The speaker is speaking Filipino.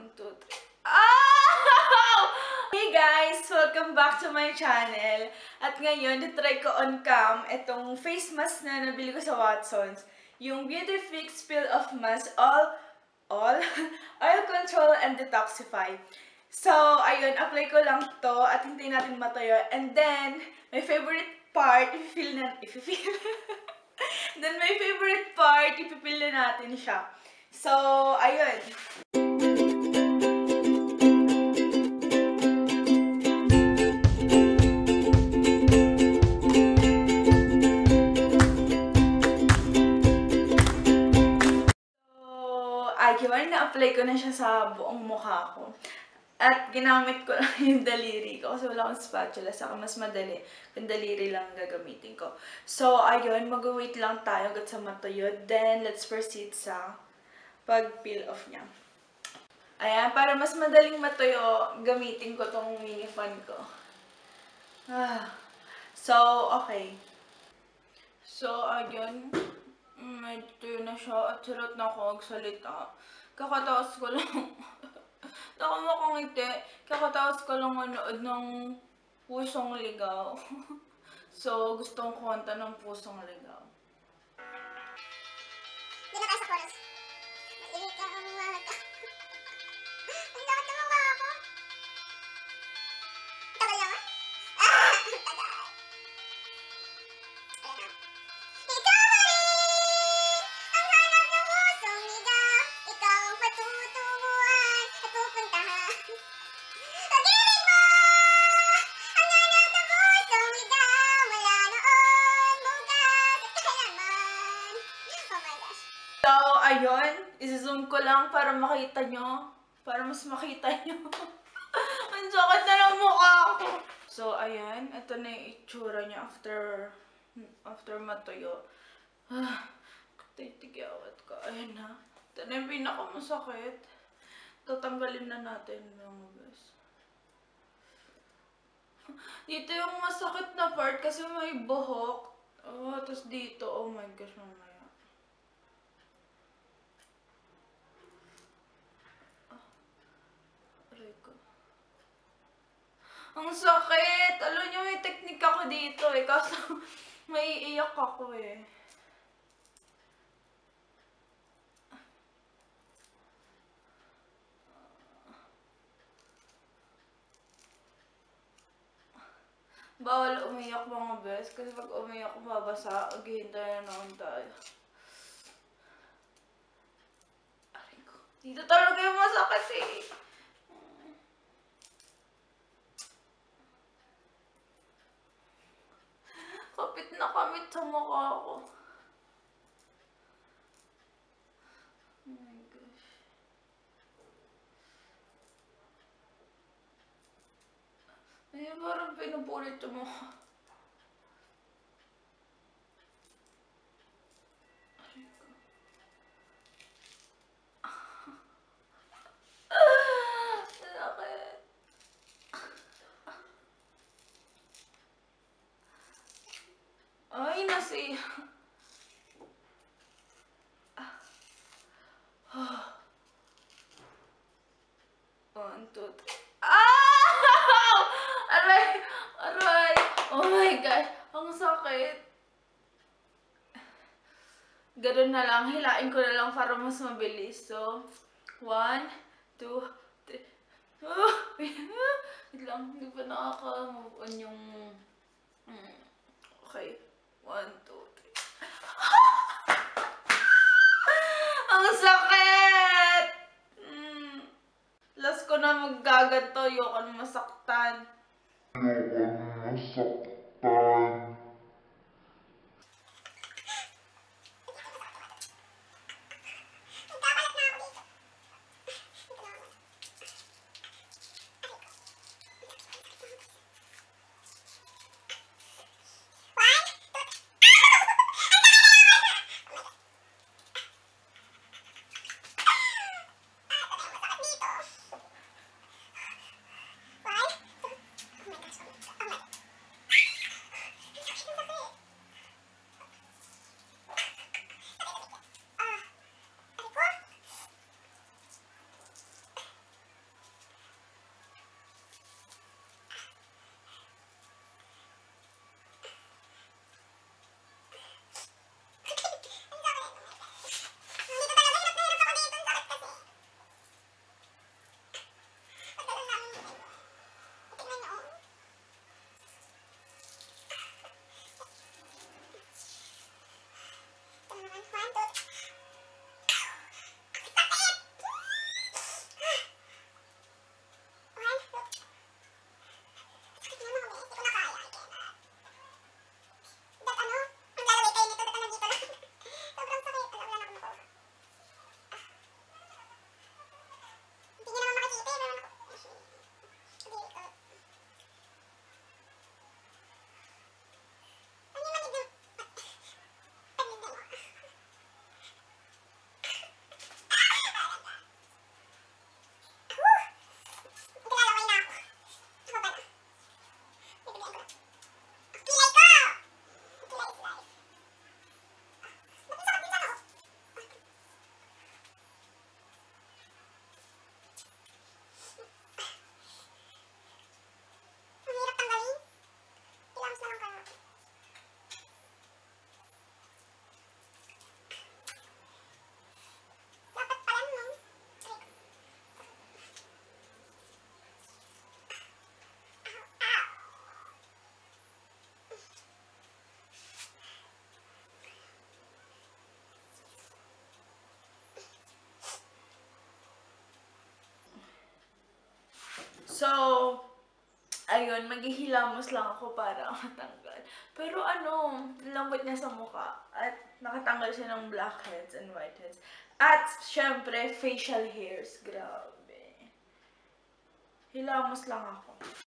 1, 2, 3. Oh! Hey guys! Welcome back to my channel. At ngayon, try ko on cam itong face mask na nabili ko sa Watsons. Yung Beauty Fix Peel Off Mask Oil Control and Detoxify. So, ayun, apply ko lang to at hintayin natin matuyo. And then, my favorite part, then my favorite part, ipipil na natin siya. So, ayun. Ayun, na-apply ko na siya sa buong mukha ko. At ginamit ko lang yung daliri ko kasi wala akong spatula. Saka mas madali kung daliri lang gagamitin ko. So, ayun, mag-wait lang tayo hanggang sa matuyo. Then, let's proceed sa pag-peel off niya. Ayan, para mas madaling matuyo, gamitin ko tong mini fan ko. So, okay. So, ayun. May tuyo na siya at sarap na ako magsalita. Kakataos ko lang. Ako makangiti. Kakataos ko lang manood ng Pusong Ligaw. So, gustong kumanta ng Pusong Ligaw. Hindi na tayo sa chorus. Mailit ka ang mga ka. Ang dapat na mawa ako. Tagal naman. Tagal. Ayan na. Ikaw rin ang hanap ng pusong ligaw. Ikaw ang patutunguhan at pupuntahan. Pag-ibig mo ang hanap ng pusong ligaw. Wala noon, bukas at kailanman. Oh my gosh. So, ayun. I-zoom ko lang para makita nyo. Para mas makita nyo. Ang sakit na ng mukha ko. So, ayan. Ito na yung itsura niya after matuyo. Titigyawat ko. Ayan na. Ito na yung pinakamasakit. Tatanggalin na natin mga guys. Dito yung masakit na part kasi may buhok. Oh, tapos dito. Oh my gosh, mamaya. Ang sakit! Alam niyo, may teknik ako dito eh. Kaso, may iiyak ako eh. Bawal umiyak mga bes. Kasi pag umiyak, mabasa. Maghihintay na naman tayo. Aray ko. Dito talaga yung masakit eh. Kapit na kamit sa mukha ko. Oh my gosh. Ay, parang pinupulit yung mukha. Aray ko. Sakit. Ay, nasi. 1, 2, 3. Ah! Aray! Aray! Oh my God! Ang sakit. Ganun na lang. Hilain ko na lang para mas mabilis. So, 1, 2, 3. Wait lang. Hindi pa nakaka-move on yung... Okay. 1, 2, 3. Ang sakit! Last ko na maggaganto. Ayoko na masaktan. So, ayun, maghihilamos lang ako para matanggal. Pero ano, lambot niya sa mukha. At nakatanggal siya ng blackheads and whiteheads. At, syempre, facial hairs. Grabe. Hilamos lang ako.